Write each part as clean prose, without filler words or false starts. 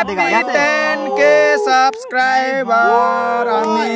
दिखा देगा 10K subscriber.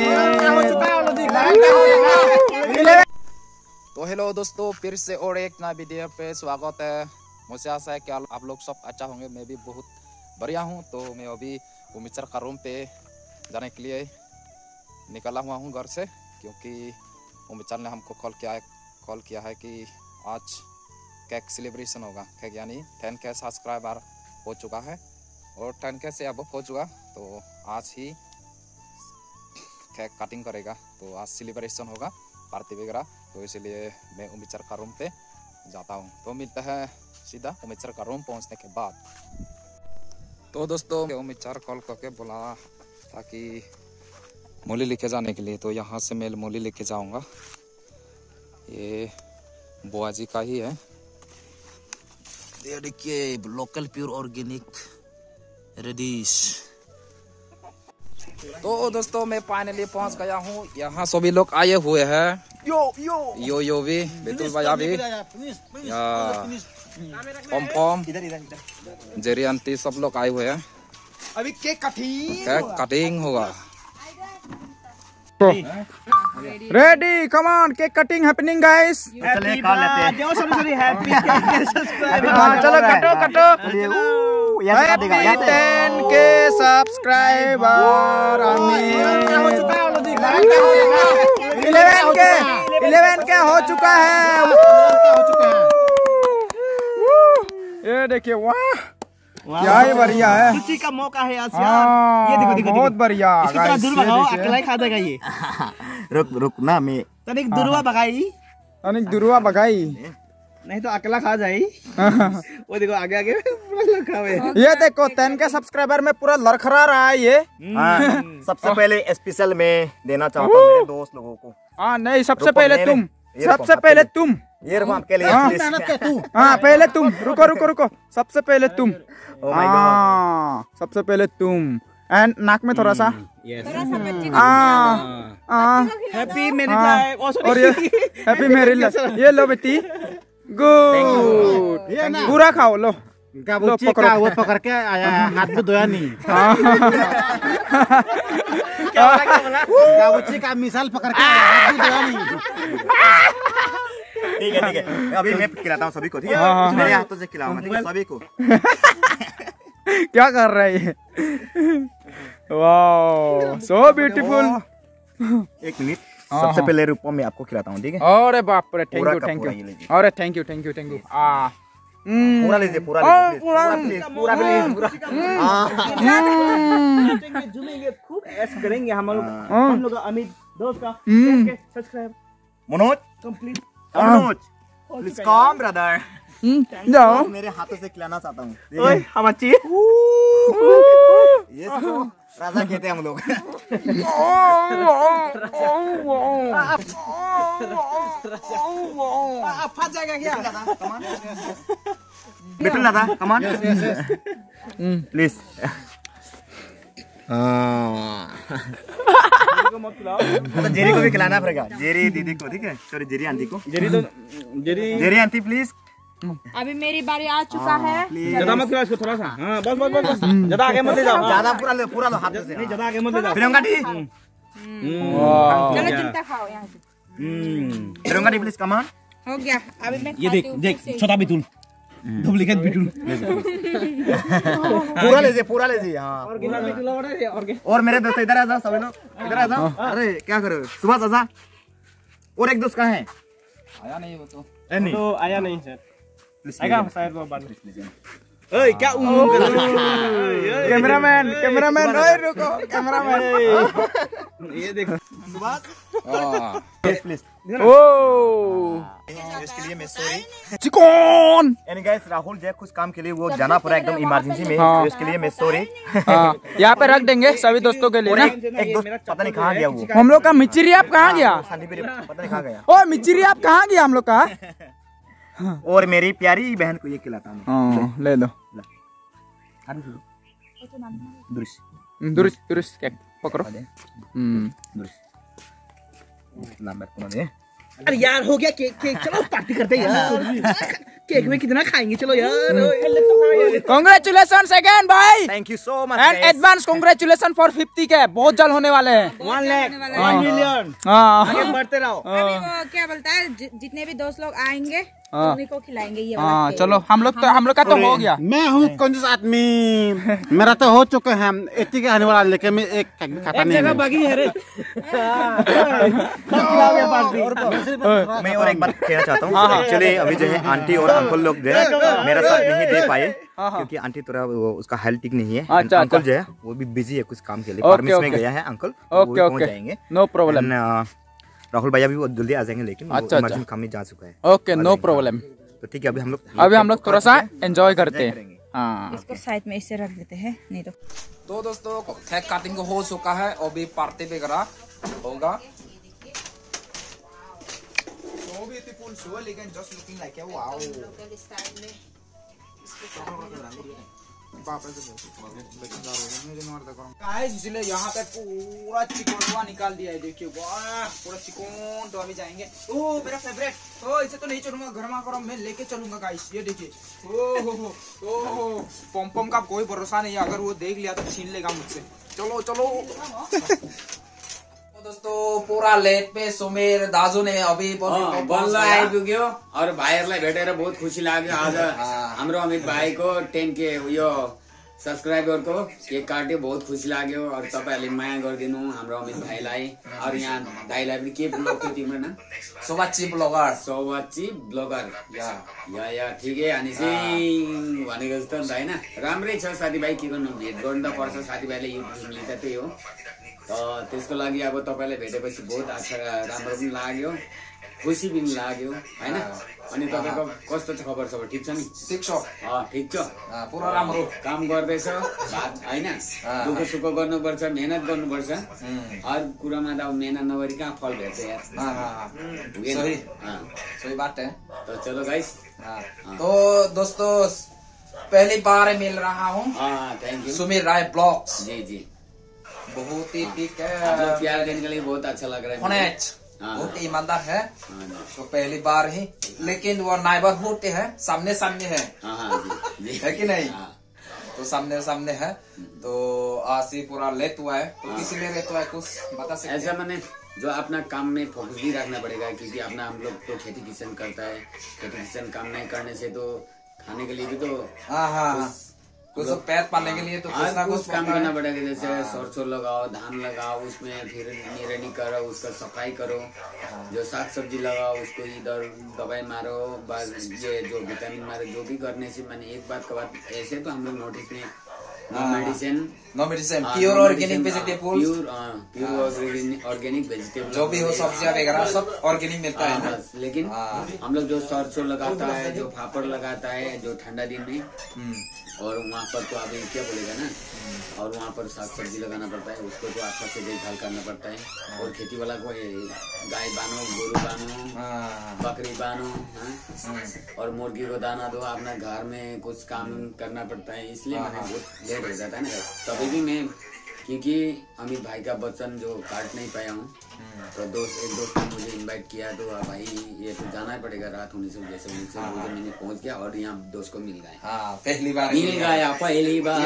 तो हेलो दोस्तों, फिर से और एक नया वीडियो पे स्वागत है। मुझे आशा है कि आप लोग सब अच्छा होंगे। मैं भी बहुत बढ़िया हूँ। तो मैं अभी उमिचर का रूम पे जाने के लिए निकला हुआ हूँ घर से, क्योंकि उमिचर ने हमको कॉल किया है कि आज केक सेलिब्रेशन होगा। केक यानी 10K सब्सक्राइबर हो चुका है और 10K से अब हो चुका, तो आज ही केक कटिंग करेगा। तो आज सेलिब्रेशन होगा, पार्टी वगैरह। तो इसलिए मैं उमिचर का रूम पे जाता हूँ। तो मिलते हैं सीधा उमिचर का रूम पहुँचने के बाद। तो दोस्तों, उमिचर कॉल करके बोला ताकि मूली लेके जाने के लिए। तो यहाँ से मैं मूली लेके जाऊँगा। ये बुआ जी का ही है। ये देखिए, लोकल प्योर ऑर्गेनिक रेडिश। तो दोस्तों, मैं फाइनली पहुंच गया हूँ। यहाँ सभी लोग आए हुए हैं। यो भी, बेतुल भैया भी, पॉम जेरी आंटी, सब लोग आए हुए हैं। अभी केक कटिंग होगा। Ready, come on, cake cutting happening guys. चलिए खा लेते हैं। चलो कटो। 10K subscriber. 11K हो चुका है। ये देखिए, वाह क्या ही बढ़िया है। खुशी का मौका है आज यार। ये देखो बहुत बढ़िया। अकेला खा देगा ये। रुक ना, मैं तनिक दुर्वा भगाई नहीं तो अकेला खा जाए। वो देखो आगे पूरा लड़खा है। ये देखो 10K सब्सक्राइबर में पूरा लड़खड़ा रहा है ये। सबसे पहले स्पेशल में देना चाहता हूँ मेरे दोस्त लोगों को। नहीं, सबसे पहले तुम। ये रहो आपके लिए। पहले तुम। रुको। सबसे पहले तुम। सबसे पहले तुम। एंड नाक में थोड़ा सा। Happy married life. और ये हैप्पी मैरिड लाइफ। ये लो बेटी, गुड। पूरा खाओ, लो। वो पकड़ के आया, हाथ में धोया नहीं। गाबुच्ची का मिसाल पकड़ के हाथ में धोया नहीं। ठीक है। अभी मैं खिलाता हूँ सभी को, ठीक है? मेरे हाथों से खिलाऊंगा, ठीक है, सभी को। क्या कर रहा है ये? Wow, so beautiful. एक मिनट, सबसे पहले रूपम में आपको खिलाता हूँ, ठीक है? अरे बाप रे, थैंक यू। अरे थैंक यू। पूरा लीजिए, पूरा। झूमेंगे खूब, ऐसे करेंगे हम लोग अमित दोस्त का subscribe. Manoj complete. Manoj please come brother. जाओ, मेरे हाथों से खिलाना चाहता हूँ। ओए हमाची, ये सब राजा कहते हैं हम लोग। फंस जाएगा क्या? बिल्कुल दादा, कमान प्लीज। तो जेरी को भी खिलाना पड़ेगा, जेरी दीदी को, ठीक है? सॉरी, जेरी आंटी को। Jerry aunty please. अभी मेरी बारी आ चुका है। ज्यादा मत खिलाओ इसको, थोड़ा सा। हाँ, बस। ज्यादा आगे मत ले जाओ। ज्यादा पूरा लो हाथ से। नहीं, ज्यादा आगे मत ले जाओ। प्रियंका दी, चलो चिंता खाओ यहाँ से। प्रियंका दी प्लीज, कमान। हो गया। अभी मैं ये देख छोटा बिटूल, डुप्लीकेट बिटूल। पूरा लीजिए। हाँ, और मेरे दोस्त इधर आ जाओ, सभी लोग इधर आ जाओ। अरे क्या करो, सुबह आजा। और एक दोस्त कहाँ है? आया नहीं वो तो। तो आया नहीं सर, आएगा शायद वो बाद में। ओए क्या कैमरामैन, ओए रुको, कैमरामैन। ये देखो प्लीज। इसके लिए मैं sorry. Chicken and guys, Rahul Jai कुछ काम के लिए वो जाना पड़ा एकदम इमरजेंसी में, तो इसके लिए मैं सॉरी। यहाँ पे रख देंगे सभी दोस्तों के लिए ना। एक दोस्त पता नहीं कहाँ गया वो। हम लोग का मिचिरी आप कहाँ गया? पता नहीं कहाँ गया। ओ मिचिरी आप कहाँ गया हम लोग का? और मेरी प्यारी बहन को ये खिलाता हूँ। ले लो। दुरुस्त केक पकड़ो। अरे यार हो गया केक केक, चलो पार्टी करते हैं यार। केक में कितना खाएंगे, चलो यार। कांग्रेचुलेशन अगेन भाई, thank you so much and advance congratulation for 50 K, बहुत जल्द होने वाले हैं। 1 लाख 1 मिलियन। हाँ आगे बढ़ते रहो। अभी वो क्या बोलता है, जितने भी दोस्त लोग आएंगे उन्हीं को खिलाएंगे ये वाला हाँ केक। चलो हम लोग का तो हो गया। मैं हूँ कंजूस आदमी, मेरा तो हो चुका है। 80 के आने वाला, लेकिन मैं एक खाता नहीं है। बाकी है रे। मैं और एक बात कहना चाहता हूँ। एक्चुअली अभी जो है आंटी और अंकल लोग जो है मेरा साथ नहीं दे पाए, क्योंकि आंटी थोड़ा उसका हेल्थ ठीक नहीं है। अच्छा, अंकल अच्छा। जो है वो भी बिजी है कुछ काम के लिए, ओके, परमिशन में ओके। गया है अंकल। ओके, वो पहुंच ओके। जाएंगे, नो प्रॉब्लम। राहुल भैया भी बहुत जल्दी आ जाएंगे, लेकिन अच्छा, इमरजेंसी काम में जा चुका है। Okay no problem. तो ठीक है, अभी हम लोग थोड़ा सा एंजॉय करते हैं। हाँ इसको साइड में इससे रख देते हैं, नहीं तो दोस्तों केक कटिंग हो चुका है, अभी पार्टी वगैरह होगा। So beautiful, so elegant, just looking like a wow. Guys इसलिए यहाँ पे पूरा चिकनवा निकाल दिया है, देखिए वाह पूरा चिकन। तो अभी जाएंगे, ओ मेरा फेवरेट, तो इसे तो नहीं चलूंगा, गर्मा गर्म मैं लेके चलूंगा गाइस। ये देखिए, ओ पम पम का कोई भरोसा नहीं है, अगर वो देख लिया तो छीन लेगा मुझसे। चलो चलो। तो दोस्तों पूरा लेट पे सुमेर दाजु ने अभी बल्ल आइपुग्यो और भाइहरूलाई भेटेर बहुत खुसी लाग्यो। आज हाम्रो अमित भाइको 10K उयो सब्सक्राइबरको केक काट्यो, बहुत खुसी लाग्यो। और तपाईहरुले माया गरिदिनु हाम्रो अमित भाइलाई। और यहाँ दाइलाई पनि के ब्लग थियो तिम्रो नाम? सोबाची ब्लगर। सोबाची ब्लगर या ठिकै हानिसी भनेको जस्तो नि त हैन। राम्रै छ साथीभाइ, के गर्नु, भेट गर्नु त पर्छ साथीभाइले, युट्युब लिँदा त्यही हो। त्यसको लागि अब तपाईलाई भेटेपछि बहुत अच्छा, राम्रो पनि लाग्यो, खुसी पनि लाग्यो हैन। अनि तपाईको कस्तो छ खबर सब? ठीक छ नि? ठीक छ, ठीक छ, पुरा राम्रो काम गर्दैछ हैन। दुःख सुख गर्नुपर्छ, मेहनत गर्नुपर्छ। हर कुरामा त अब मेहनत नगरी कहाँ फल भेट्छ यार। सही बात है। तो चलो गाइस, तो दोस्तों पहली बार मिल रहा हूँ। Thank you Sumeer Rai vlogs. जी जी, बहुत ही ठीक है, प्यार देने के लिए बहुत अच्छा लग रहा है। बहुत ईमानदार है। तो पहली बार ही, लेकिन वो नाइबरहुड है, सामने सामने है, है कि नहीं? तो सामने सामने है। तो आज ही पूरा लेट हुआ है, तो किसी लिए लेट हुआ है कुछ बता सकते? ऐसा मैंने जो अपना काम में फोकस भी रखना पड़ेगा, क्योंकि अपना हम लोग तो खेती किसान करता है। खेती किसान काम नहीं करने से तो खाने के लिए भी तो कुछ पेट पालने के लिए तो कुछ ना कुछ काम करना पड़ेगा। जैसे सरसों लगाओ, धान लगाओ, उसमें फिर निराई करो, उसका सफाई करो। जो साग सब्जी लगाओ उसको इधर दवाई मारो, बस ये जो विटामिन मारो, जो भी करने से मैंने एक बात का बात ऐसे तो हम लोग नोटिस में no medicine pure organic vegetable, pure organic vegetable, जो भी हो सब्जियां वगैरह सब ऑर्गेनिक मिलता है ना। लेकिन हम लोग जो सरसों लगाता है, जो फाफड़ लगाता है, जो ठंडा दिन में, और वहाँ पर तो अभी क्या बोलेगा ना, और वहाँ पर साग सब्जी लगाना पड़ता है, उसको तो अच्छा से देखभाल करना पड़ता है। और खेती वाला को गाय बानो, गोरू बानो, बकरी बानो, और मुर्गी को दाना दो, अपना घर में कुछ काम करना पड़ता है। इसलिए मैंने बहुत लेट हो जाता है ना। तभी भी मैं, क्योंकि अमित भाई का वचन जो काट नहीं पाया हूँ, तो एक दोस्त ने मुझे इनवाइट किया, तो भाई ये तो जाना ही पड़ेगा, रात होने से जैसे मुझे मैंने पहुंच गया और यहाँ दोस्त को मिल गए। पहली बार मिल गया, पहली बार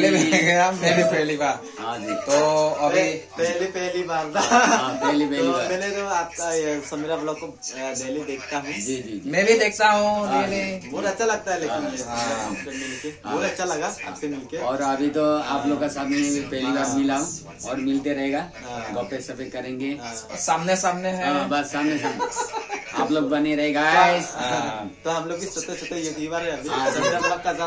पहली बार। हाँ जी, तो अभी पहली बार पहली बार मैंने तो आपका समीरा ब्लॉग को डेली देखता हूँ। जी जी, मैं भी देखता हूँ डेली, बहुत अच्छा लगता है। लेकिन मिलके बहुत अच्छा लगा आपसे मिलके। और अभी तो आप लोग का साथ में पहली बार मिला हूँ और मिलते रहेगा, गप्पे सपे करेंगे, सामने सामने है, बस सामने सामने आप लोग बने रहेगा। तो हम लोग की छोटे यूट्यूबर है अभी, समीरा ब्लॉग का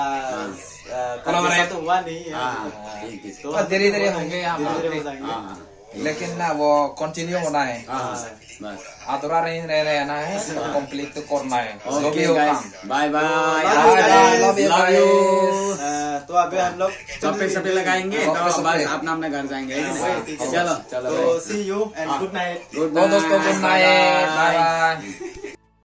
साथ तो हुआ नहीं है, तो धीरे धीरे होंगे यहाँ, लेकिन ना वो कंटिन्यू होना है, बस अधूरा नहीं रहना है, कंप्लीट तो करना है। जो भी होगा, बाय बाय, लव यू। तो अभी हम लोग सपे सपे लगाएंगे, तो बस अपना अपना घर जाएंगे। चलो चलो, तो see you and good night. दोस्तों गुड नाइट, बाय बाय।